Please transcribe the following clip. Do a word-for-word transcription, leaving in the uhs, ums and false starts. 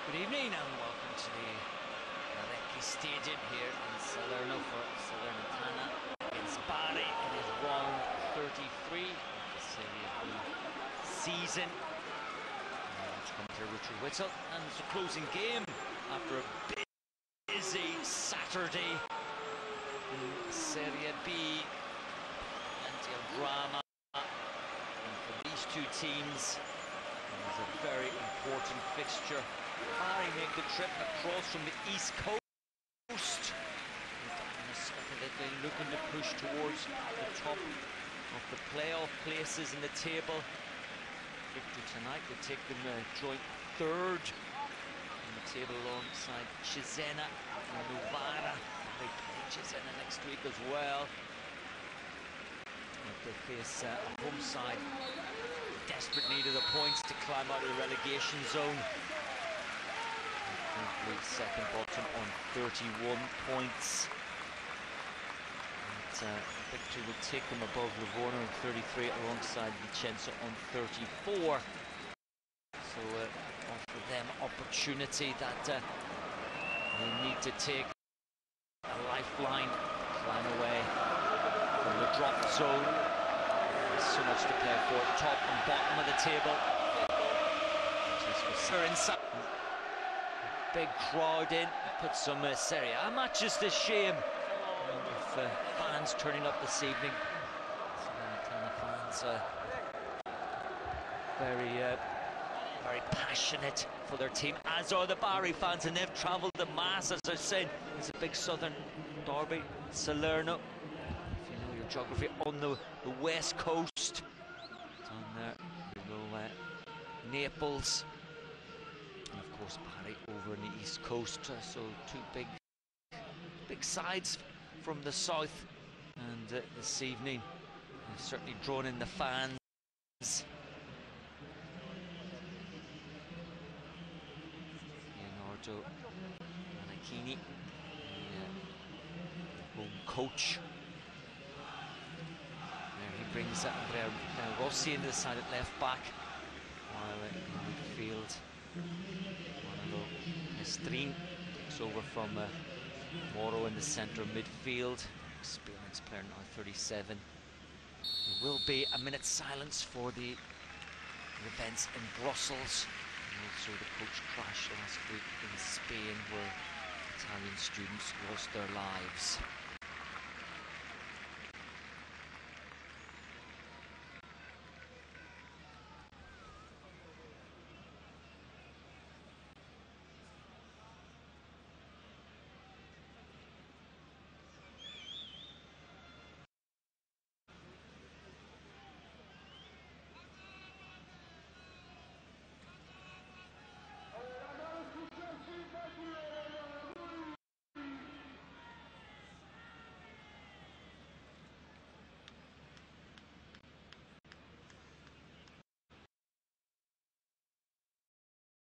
Good evening and welcome to the Alecchi Stadium here in Salerno for Salernitana against Bari. It is round thirty-three of the Serie B season. It's come to Richard Whittle, and it's a closing game after a busy Saturday in Serie B. Plenty of drama, and for these two teams it was a very important fixture. Bari make the trip across from the East Coast. They're looking to push towards the top of the playoff places in the table. Victory tonight would take them a joint third in the table alongside Cesena and Novara. They play Cesena next week as well. If they face uh, a home side, desperate need of the points to climb out of the relegation zone. Second bottom on thirty-one points. And, uh, victory would take them above Livorno on thirty-three, alongside Vicenza on thirty-four. So uh, offer them opportunity that uh, they need to take a lifeline, climb away from the drop zone. There's so much to play for, top and bottom of the table. Just for inside. Big crowd in, put some uh, Serie A matches to shame. With uh, fans turning up this evening. Salernitana fans uh, very, uh, very passionate for their team, as are the Bari fans, and they've travelled the mass, as I said. It's a big southern derby, Salerno. If you know your geography, on the, the west coast, down there below uh, Naples. And of course Bari over in the east coast, uh, so two big big sides from the south, and uh, this evening they've certainly drawn in the fans. Leonardo Monachini, the uh, home coach. There he brings uh, Andrea uh, Rossi into the side at left back, while uh, in midfield Manolo Pestrin takes over from uh, Moro in the centre midfield. Experienced player now, thirty-seven. There will be a minute's silence for the events in Brussels, and also the coach crash last week in Spain, where Italian students lost their lives.